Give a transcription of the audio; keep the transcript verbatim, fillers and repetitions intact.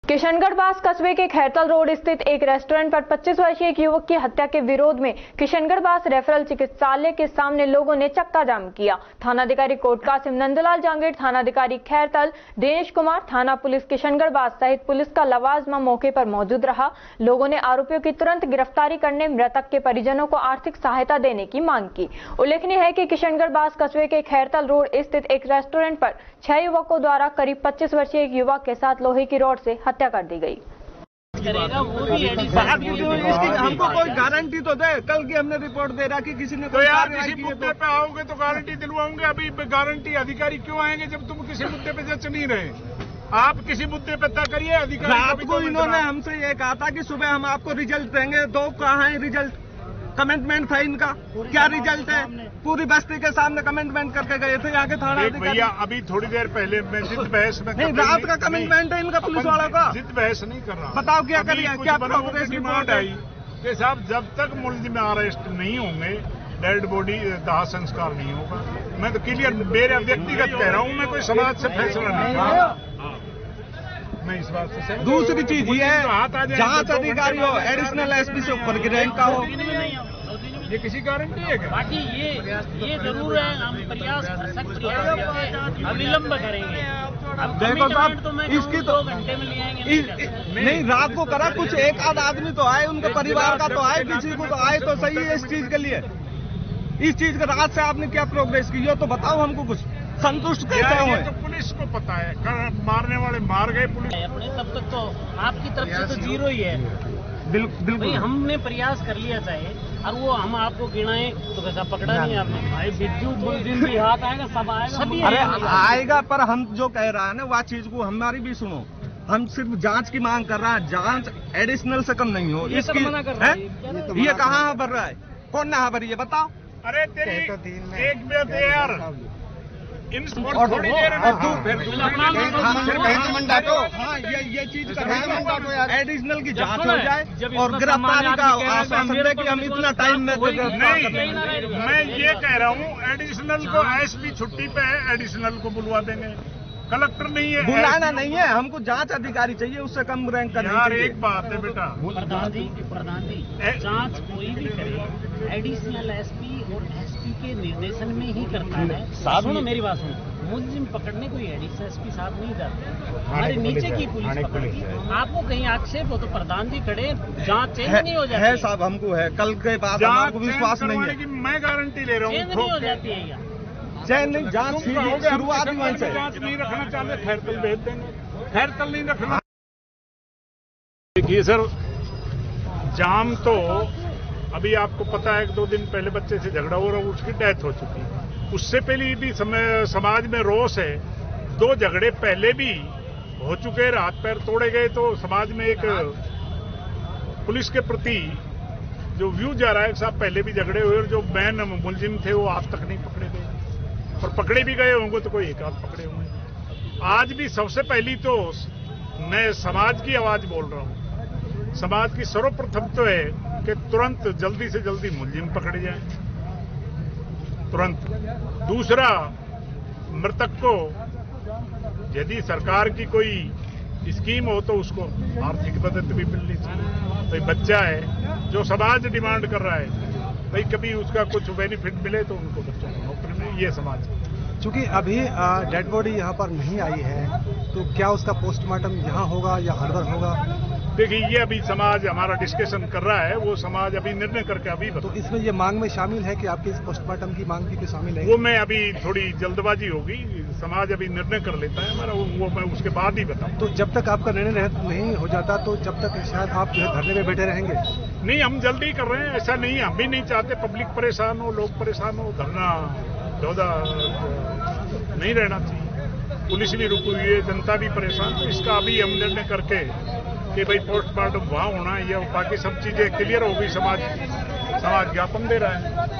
किशनगढ़ बास कस्बे के खैरतल रोड स्थित एक रेस्टोरेंट पर पच्चीस वर्षीय एक युवक की हत्या के विरोध में किशनगढ़ बास रेफरल चिकित्सालय के सामने लोगों ने चक्का जाम किया। थानाधिकारी कोट कासिम नंदलाल जांगीर, थानाधिकारी खैरतल दिनेश कुमार, थाना पुलिस किशनगढ़ बास सहित पुलिस का लवाजमा मौके पर मौजूद रहा। लोगों ने आरोपियों की तुरंत गिरफ्तारी करने, मृतक के परिजनों को आर्थिक सहायता देने की मांग की। उल्लेखनीय है कि किशनगढ़ बास कस्बे के खैरतल रोड स्थित एक रेस्टोरेंट पर छह युवकों द्वारा करीब पच्चीस वर्षीय एक युवक के साथ लोहे की रॉड से हत्या कर दी गई। करेगा वो भी इसकी हमको कोई गारंटी तो दे। कल की हमने रिपोर्ट दे रहा कि किसी ने तो यार किसी मुद्दे पे आओगे तो गारंटी दिलवाओगे। अभी गारंटी अधिकारी क्यों आएंगे जब तुम किसी मुद्दे पे जज नहीं रहे? आप किसी मुद्दे पे तय करिए। अधिकारी रात को इन्होंने हमसे ये कहा था कि सुबह हम आपको रिजल्ट देंगे। दो कहाँ है रिजल्ट? कमेंटमेंट था इनका, क्या रिजल्ट है? पूरी बस्ती के सामने कमेंटमेंट करके गए थे यहाँ के थाना अधिकारी। भैया अभी थोड़ी देर पहले मैं जिद बहस में नहीं, रात का कमिटमेंट है इनका पुलिस वालों का। जिद बहस नहीं कर रहा। बताओ क्या करिए, क्या प्रोग्रेस डिमांड आई कि साहब जब तक मुलजिम अरेस्ट नहीं होंगे, डेड बॉडी दाह संस्कार नहीं होगा। मैं तो क्लियर मेरे व्यक्तिगत कह रहा हूँ, मैं कोई समाज से फैसला नहीं कर रहा। मैं इस बात से सहमत। दूसरी चीज ये है, जांच अधिकारी हो एडिशनल एसपी से ऊपर की रैंक का हो, ये किसी गारंटी है क्या? बाकी ये ये जरूर है, हम प्रयास सख्त प्रयास अविलंब करेंगे। अब देखो साहब तो मैं इसकी तो दो घंटे में ले आएंगे। नहीं, नहीं रात को करा कुछ एक आध आदमी तो आए, उनके परिवार का तो आए, किसी को तो आए तो सही है। इस चीज के लिए इस चीज के रात से आपने क्या प्रोग्रेस की, ये तो बताओ हमको। कुछ संतुष्ट कैसे हो? तो पुलिस को पता है, मारने वाले मार गए पुलिस अपने तब तक तो आपकी तरफ से तो जीरो ही है। बिल्कुल भाई हमने प्रयास कर लिया चाहे, और वो हम आपको गिनाएं तो कैसा पकड़ा नहीं आपने? भाई बिज्जू बुलजिन भी हाथ आएगा, सब आएगा, सभी अरे आएगा। पर हम जो कह रहा है ना वह चीज को हमारी भी सुनो। हम सिर्फ जांच की मांग कर रहा है, जांच एडिशनल से कम नहीं हो। इसकी ये, ये कहाँ भर रहा है? कौन नहा भरी है बताओ? अरे तेरी एक मिनट यार, इन थोड़ी देर हाँ ये ये चीज एडिशनल की जांच हो जाए और गिरफ्तारी का आश्वासन दे कि हम इतना टाइम में। नहीं, मैं ये कह रहा हूँ एडिशनल को एसपी छुट्टी पे है, एडिशनल को बुलवा देंगे। कलेक्टर नहीं है, बुलाना नहीं है, हमको जांच अधिकारी चाहिए, उससे कम रैंक का। यार एक बात है बेटा, प्रधान जी प्रधान जी जांच कोई भी करे एडिशनल एसपी और एसपी के निर्देशन में ही करता है। सुनो मेरी बात सुनो, मुलजिम पकड़ने कोई एडिशनल एसपी साहब नहीं जाते, हमारे नीचे की पुलिस पकड़ती। आपको कहीं आक्षेप हो तो प्रधान जी खड़े, जांच चेंज नहीं हो जाती है साहब? हमको है, कल के बाद हमको विश्वास नहीं है। मैं गारंटी ले रहा हूँ चेंज नहीं हो जाती है यार। चैन नहीं, जांच शुरुआत वहीं से। जांच नहीं रखना चाहते खैरतल भेज देंगे, खैरतल नहीं रखना। देखिए सर, जाम तो अभी आपको पता है, दो दिन पहले बच्चे से झगड़ा हो रहा, उसकी डेथ हो चुकी है। उससे पहले भी समय समाज में रोष है। दो झगड़े पहले भी हो चुके, हाथ पैर तोड़े गए। तो समाज में एक पुलिस के प्रति जो व्यू जा रहा है, साहब पहले भी झगड़े हुए और जो मैन मुलजिम थे वो आज तक नहीं पकड़े गए, और पकड़े भी गए होंगे तो कोई एक आध पकड़े होंगे। आज भी सबसे पहली तो मैं समाज की आवाज बोल रहा हूं। समाज की सर्वप्रथम तो है कि तुरंत जल्दी से जल्दी मुलजिम पकड़े जाए, तुरंत। दूसरा, मृतक को यदि सरकार की कोई स्कीम हो तो उसको आर्थिक मदद भी मिलनी चाहिए। भाई बच्चा है जो समाज डिमांड कर रहा है, भाई कभी उसका कुछ बेनिफिट मिले तो उनको बच्चों को नौकरी मिले, ये समाज है। चूंकि अभी डेड बॉडी यहाँ पर नहीं आई है, तो क्या उसका पोस्टमार्टम यहाँ होगा या हरदर होगा? देखिए, ये अभी समाज हमारा डिस्कशन कर रहा है, वो समाज अभी निर्णय करके अभी तो इसमें ये मांग में शामिल है कि आपकी इस पोस्टमार्टम की मांग भी शामिल है? वो मैं अभी थोड़ी जल्दबाजी होगी, समाज अभी निर्णय कर लेता है हमारा, वो, वो मैं उसके बाद ही बताऊं। तो जब तक आपका निर्णय नहीं हो जाता तो जब तक शायद आप जो है धरने में बैठे रहेंगे? नहीं, हम जल्दी कर रहे हैं, ऐसा नहीं है। हम भी नहीं चाहते पब्लिक परेशान हो, लोग परेशान हो। धरना दौदा नहीं रहना चाहिए। पुलिस भी रुकी हुई है, जनता भी परेशान। इसका अभी हम निर्णय करके कि भाई पोस्टमार्टम वहाँ होना है या बाकी सब चीजें क्लियर हो गई, समाज समाज ज्ञापन दे रहा है।